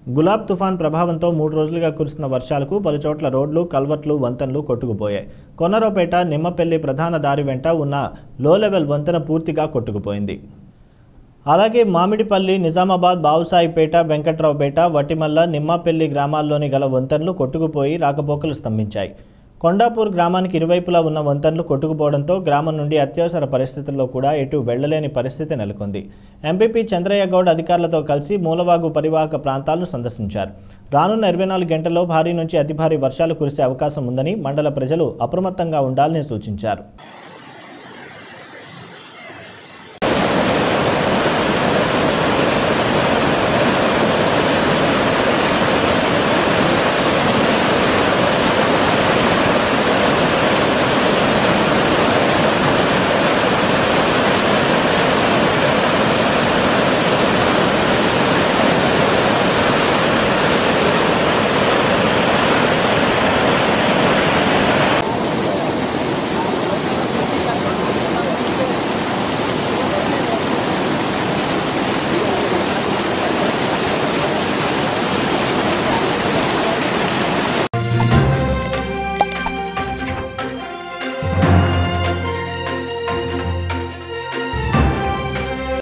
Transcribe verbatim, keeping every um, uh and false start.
గులాబ్ తుఫాన్ ప్రభావంతో మూడు రోజులుగా కురుస్తున్న వర్షాలకు పలుచోట్ల రోడ్లు, కల్వర్ట్లు, వంతెనలు కొట్టుకుపోయాయి. కొనరావుపేట, నిమ్మపల్లి ప్రధాన దారి వెంట ఉన్న లో లెవెల్ వంతెన పూర్తిగా కొట్టుకుపోయింది. అలాగే మామిడిపల్లి, నిజామాబాద్, బావుసాయిపేట, వెంకట్రావుపేట, వటిమల్ల, నిమ్మపల్లి గ్రామాల్లోని గల వంతెనలు కొట్టుకుపోయి రాకపోకలు స్తంభించాయి. కొండాపూర్ గ్రామానికి ఇరువైపులా ఉన్న వంతెనలు కొట్టుకుపోవడంతో గ్రామం నుండి అత్యవసర పరిస్థితుల్లో కూడా ఎటు వెళ్లలేని పరిస్థితి నెలకొంది. ఎంపీపీ చంద్రయ్య గౌడ్ అధికారులతో కలిసి మూలవాగు పరివాహక ప్రాంతాలను సందర్శించారు. రానున్న ఇరవై నాలుగు గంటల్లో భారీ నుంచి అతి భారీ వర్షాలు కురిసే అవకాశం ఉందని మండల ప్రజలు అప్రమత్తంగా ఉండాలని సూచించారు.